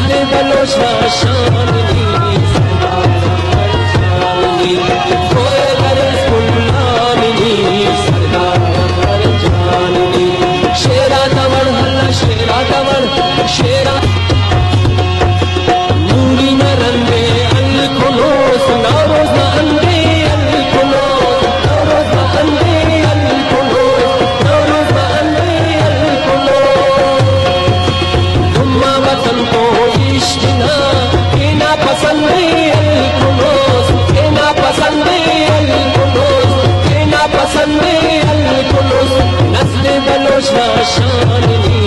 नस्ल बलोचा शाननी शेरा दवड़ हल्ला शेरा दवड़ शेरा नूरी न रंगे अल खुलो सुनारोज न अंडे अल खुलो नौरोज न अंडे अल खुलो नौरोज न अंडे अल खुलो तुम्मा वतन को इश्क ना केना पसंद अल खुलो केना पसंद अल खुलो केना पसंद अल खुलो नस्ल बलोचा शाननी